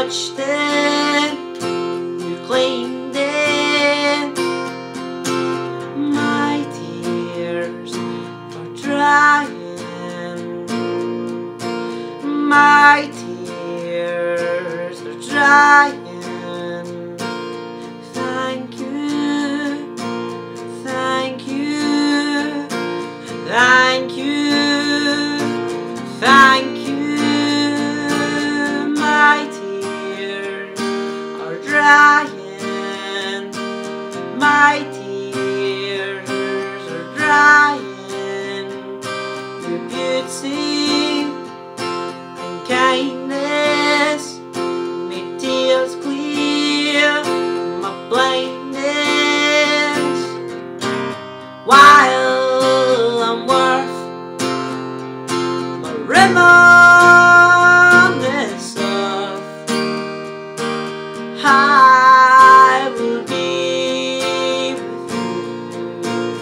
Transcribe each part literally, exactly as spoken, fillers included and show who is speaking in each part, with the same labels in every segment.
Speaker 1: touched it, you claimed it. My tears are drying, my tears are drying. Thank you, thank you, thank you, thank you. My tears are drying, my tears are drying. Your beauty and kindness made tears clear my blindness. While I'm worth my reminiscence of, I will be with you.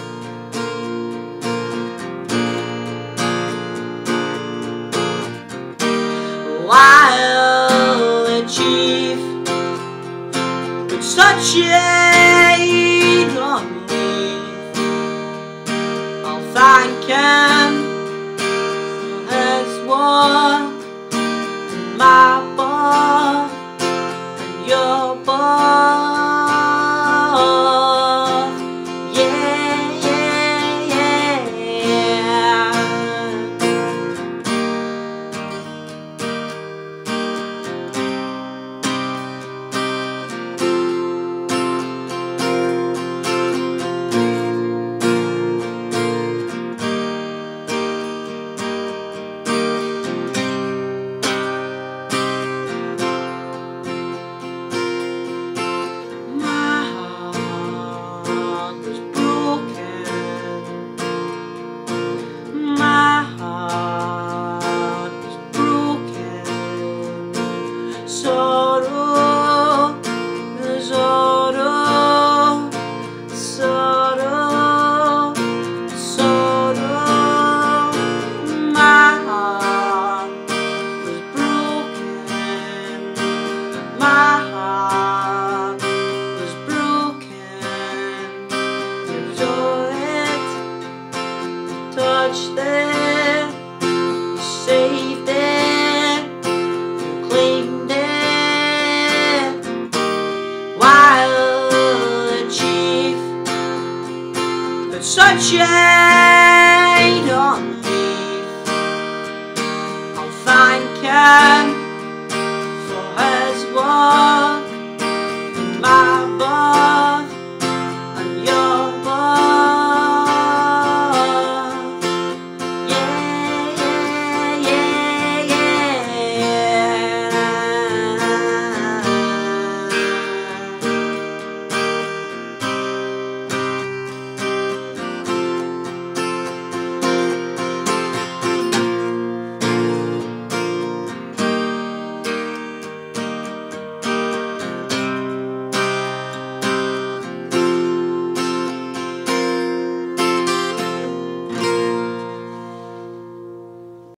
Speaker 1: While a chief with such shade on Leith, I'll thank him for his work and my birth and your birth. Yeah, yeah, yeah. Sorrow, sorrow, sorrow, sorrow. My heart was broken, my heart was broken. You saw it, you touched it, you saved it, you claimed it. While the chief put such shade on Leith, I'll thank you.